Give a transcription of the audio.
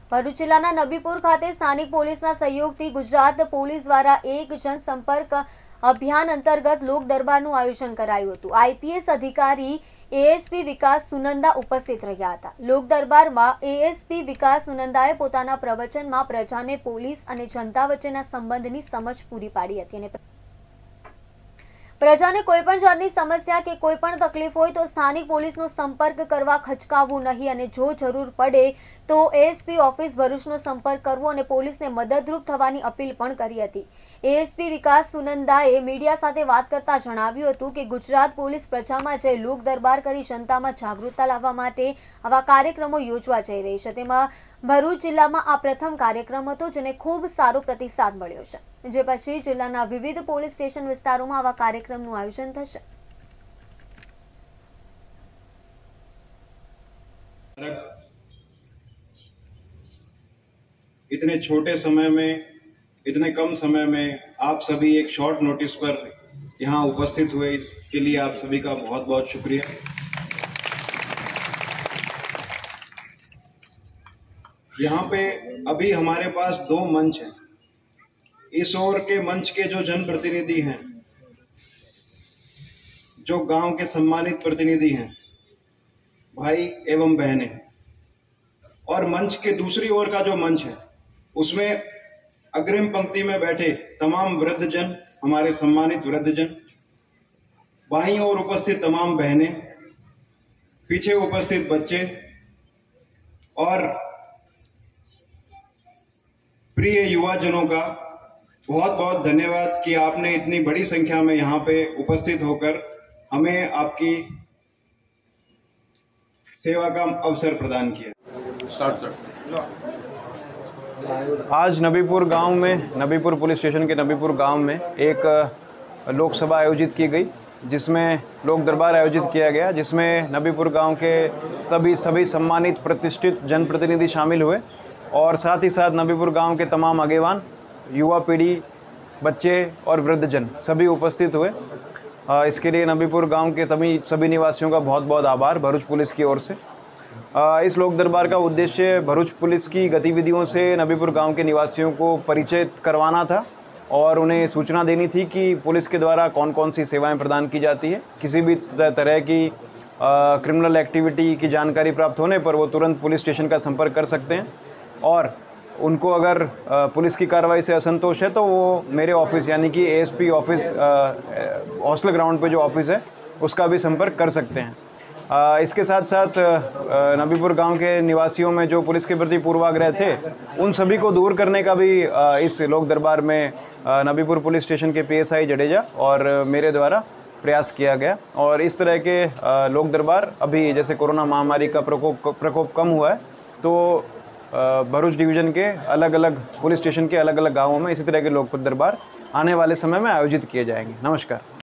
ભરૂચ જિલ્લાના નબીપુર ખાતે સ્થાનિક પોલીસના સહયોગથી ગુજરાત પોલીસ દ્વારા એક જનસંપર્ક અભિયાન અંતર્ગત લોક દરબારનું આયોજન કરાયું હતું। આઈપીએસ અધિકારી એએસપી વિકાસ સુનંદા ઉપસ્થિત રહ્યા હતા। લોક દરબારમાં એએસપી વિકાસ સુનંદાએ પોતાના પ્રવચનમાં પ્રજાને પોલીસ અને જનતા વચ્ચેના સંબંધની સમજ પૂરી પાડી હતી અને પ્રજાને કોઈપણ જાતની સમસ્યા કે કોઈપણ તકલીફ હોય તો સ્થાનિક પોલીસનો સંપર્ક કરવા ખચકાવવું નહીં અને જો જરૂર પડે તો એએસપી ઓફિસ ભરૂચનો સંપર્ક કરવો અને પોલીસને મદદરૂપ થવાની અપીલ પણ કરી હતી। એએસપી વિકાસ સુનંદાએ મીડિયા સાથે વાત કરતા જણાવ્યું હતું કે ગુજરાત પોલીસ પ્રજામાં જઈ લોક દરબાર કરી જનતામાં જાગૃતતા લાવવા માટે આવા કાર્યક્રમો યોજવા જઈ રહી છે। તેમાં ભરૂચ જિલ્લામાં આ પ્રથમ કાર્યક્રમ હતો જેને ખૂબ સારો પ્રતિસાદ મળ્યો છે। જે પછી જિલ્લાના વિવિધ પોલીસ સ્ટેશન વિસ્તારોમાં આવા કાર્યક્રમનું આયોજન થશે। इतने छोटे समय में, इतने कम समय में आप सभी एक शॉर्ट नोटिस पर यहाँ उपस्थित हुए, इसके लिए आप सभी का बहुत बहुत शुक्रिया। यहाँ पे अभी हमारे पास दो मंच हैं। इस ओर के मंच के जो जनप्रतिनिधि हैं, जो गांव के सम्मानित प्रतिनिधि हैं, भाई एवं बहनें, और मंच के दूसरी ओर का जो मंच है उसमें अग्रिम पंक्ति में बैठे तमाम वृद्धजन, हमारे सम्मानित वृद्धजन, बाईं ओर उपस्थित तमाम बहनें, पीछे उपस्थित बच्चे और प्रिय युवाजनों का बहुत बहुत धन्यवाद कि आपने इतनी बड़ी संख्या में यहाँ पे उपस्थित होकर हमें आपकी सेवा का अवसर प्रदान किया। आज नबीपुर गांव में, नबीपुर पुलिस स्टेशन के नबीपुर गांव में एक लोकसभा आयोजित की गई, जिसमें लोक दरबार आयोजित किया गया, जिसमें नबीपुर गांव के सभी सम्मानित प्रतिष्ठित जनप्रतिनिधि शामिल हुए और साथ ही साथ नबीपुर गांव के तमाम आगेवान, युवा पीढ़ी, बच्चे और वृद्धजन सभी उपस्थित हुए। इसके लिए नबीपुर गांव के सभी निवासियों का बहुत बहुत आभार भरूच पुलिस की ओर से। इस लोक दरबार का उद्देश्य भरूच पुलिस की गतिविधियों से नबीपुर गांव के निवासियों को परिचित करवाना था और उन्हें सूचना देनी थी कि पुलिस के द्वारा कौन कौन सी सेवाएं प्रदान की जाती है। किसी भी तरह की क्रिमिनल एक्टिविटी की जानकारी प्राप्त होने पर वो तुरंत पुलिस स्टेशन का संपर्क कर सकते हैं और उनको अगर पुलिस की कार्रवाई से असंतोष है तो वो मेरे ऑफिस यानी कि एएसपी ऑफिस हॉस्टल ग्राउंड पे जो ऑफिस है उसका भी संपर्क कर सकते हैं। इसके साथ साथ नबीपुर गांव के निवासियों में जो पुलिस के प्रति पूर्वाग्रह थे उन सभी को दूर करने का भी इस लोक दरबार में नबीपुर पुलिस स्टेशन के पीएसआई जडेजा और मेरे द्वारा प्रयास किया गया। और इस तरह के लोक दरबार अभी जैसे कोरोना महामारी का प्रकोप कम हुआ है तो भरूच डिवीज़न के अलग अलग पुलिस स्टेशन के अलग अलग गाँवों में इसी तरह के लोक दरबार आने वाले समय में आयोजित किए जाएंगे। नमस्कार।